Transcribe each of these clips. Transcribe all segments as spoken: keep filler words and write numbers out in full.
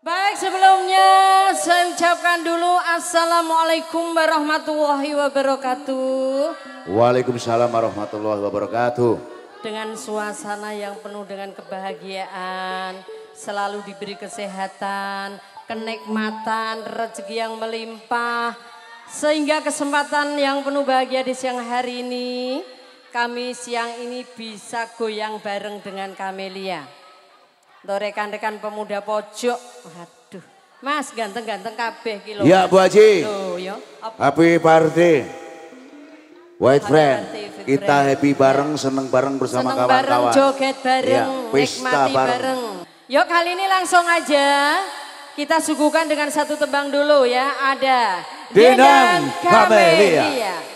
Baik, sebelumnya saya ucapkan dulu Assalamualaikum warahmatullahi wabarakatuh. Waalaikumsalam warahmatullahi wabarakatuh. Dengan suasana yang penuh dengan kebahagiaan, selalu diberi kesehatan, kenikmatan, rezeki yang melimpah. Sehingga kesempatan yang penuh bahagia di siang hari ini, kami siang ini bisa goyang bareng dengan Kamelia. Untuk rekan-rekan pemuda pojok, waduh, Mas ganteng-ganteng kabeh kilo. Ya Bu Haji, Loh, yo, happy birthday, white friend. Happy Kita friend. happy bareng, seneng bareng bersama kawan-kawan. Seneng bareng, joget bareng, ya, pesta nikmati bareng. bareng. Yuk kali ini langsung aja kita suguhkan dengan satu tembang dulu ya. Ada Dendang Kamelia.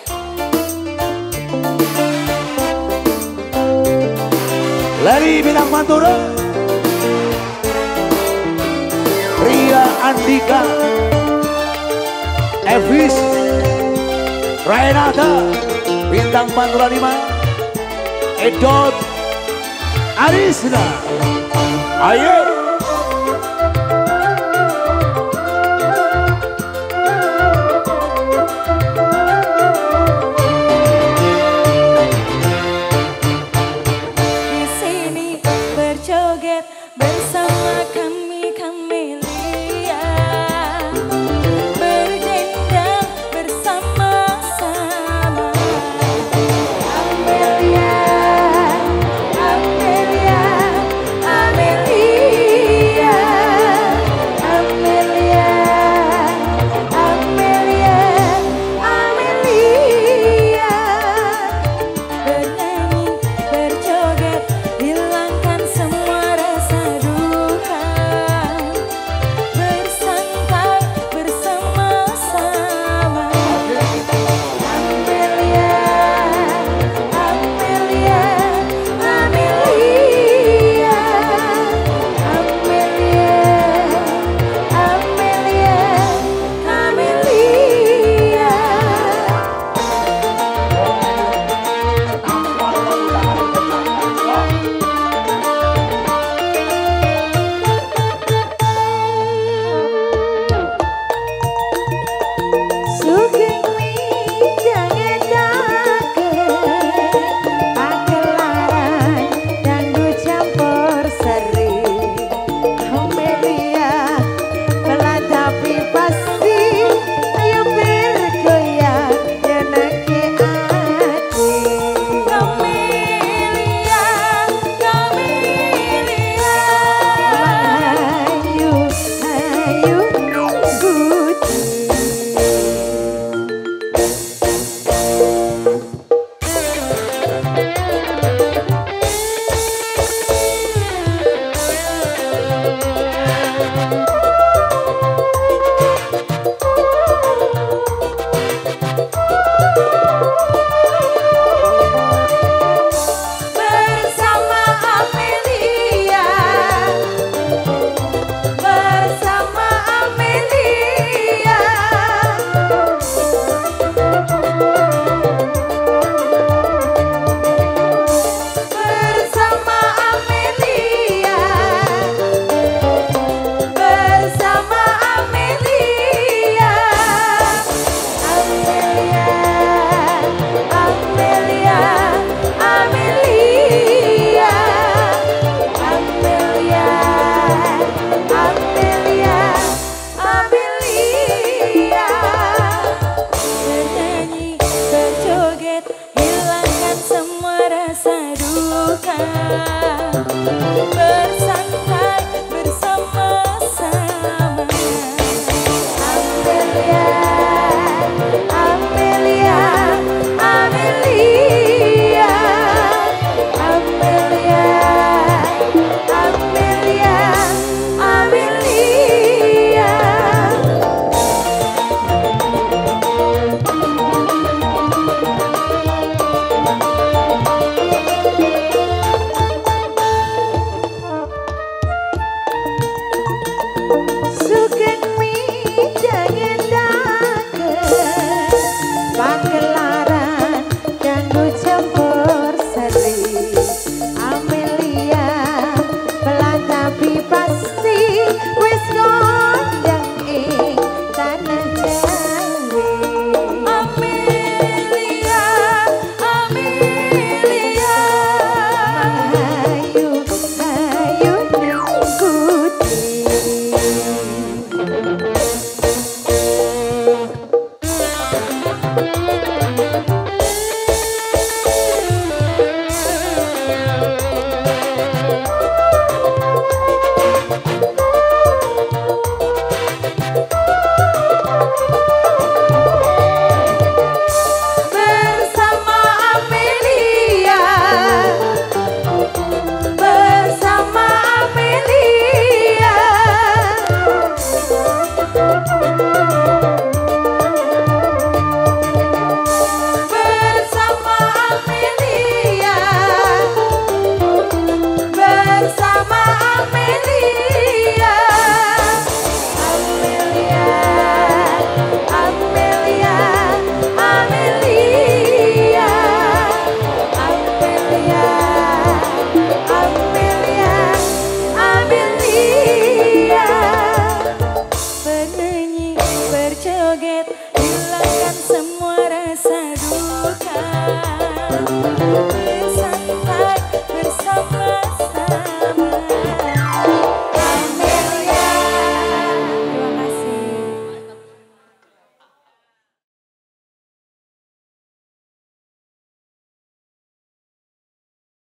Lari Bintang Pantura, Ria Andika, Evis, Rainata, Bintang Pantura lima, Edot, Arisna. Ayo.